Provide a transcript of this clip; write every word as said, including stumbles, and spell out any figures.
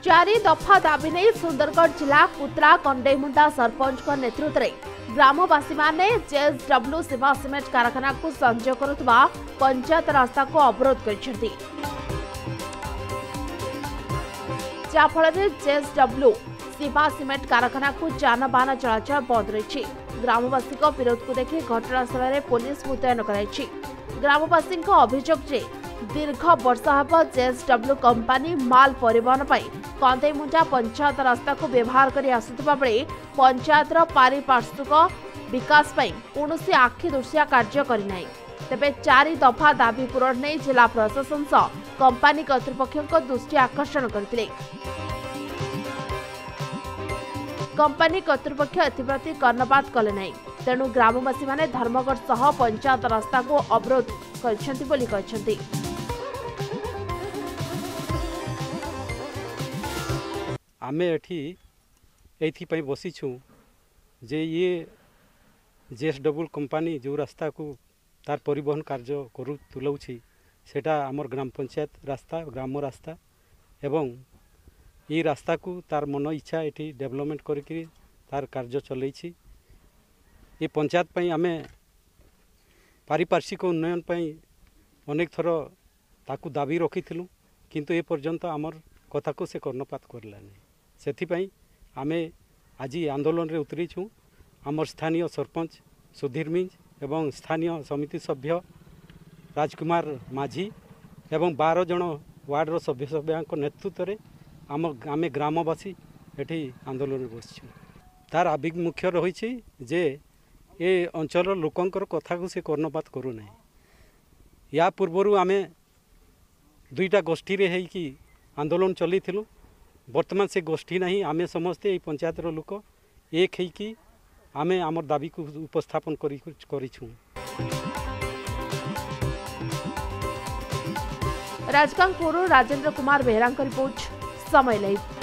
चारि दफा दाबी नहीं सुंदरगढ़ जिला कुत्रा कंडेमुंडा सरपंच का नेतृत्व में ग्रामवासी माने जेएसडब्ल्यू शिवा सीमेंट कारखाना को संयोग करुवा पंचायत रास्ता को अवरोध कर जाफल जेएसडब्ल्यू शिवा सीमेंट कारखाना को जानबाहन चलाचल बंद रही। ग्रामवासी विरोध को देखि घटनास्थल में पुलिस मुतयन कराई। ग्रामवासी अभियोग जे दीर्घ वर्ष हेब जेएसडब्ल्यू कंपानी माल परिवहन कंदेमुंडा पंचायत रास्ता को व्यवहार कर आसुवा बेले पंचायत पारिपार्श्विक विकास कौन आखि दुर्शिया कार्य करना। तेबे चारि दफा दाबी पूरण नहीं जिला प्रशासन सह कंपानी कर्तृपक्ष दृष्टि आकर्षण करते। कंपानी कर्तृपक्ष एप्रति कर्णपात कले नहीं, तेणु ग्रामवासी माने धर्मगढ़ सह पंचायत रास्ता को अवरोध कर आमे एठी एथि बसीछू जे ये जेएसडब्ल्यू कंपानी जो रास्ता को तार परिवहन कार्य करू तुलाउछि सेटा आमर ग्राम पंचायत रास्ता ग्राम रास्ता एवं ये रास्ता को तार मन इच्छा एठी डेवलपमेंट करके तार कार्य चलैछि। ये पंचायत पई आमे पारिपार्श्विक उन्नयन पई अनेक थर ताकू दाबी रखिथिलु, किंतु ए पर्यंत आमर कथा को से कर्णपात करला नहीं। सेथिपाई आमे आज आंदोलन रे उतरीछू। आमर स्थानीय सरपंच सुधीर मिंज एवं स्थानीय समिति सभ्य राजकुमार माझी एवं बारह जन वार्ड रो सभ्य सभ्या नेतृत्व में आम आमे ग्रामवासी एठी आंदोलन में बसछू। तार आभिमुख्य रही जे ए अंचल लोकंकर कथा को से कर्णपात करू नहीं। या पूर्व आमे दुईटा गोष्ठी रे है कि आंदोलन चली थिलु। वर्तमान से गोष्ठी नहीं, आमे समस्ते ये पंचायत रो लोक एक है कि आमे आमर दाबी को उपस्थापन करी करिछु। राजकांगपुर राजेंद्र कुमार बेहरा रिपोर्ट समय लाइव।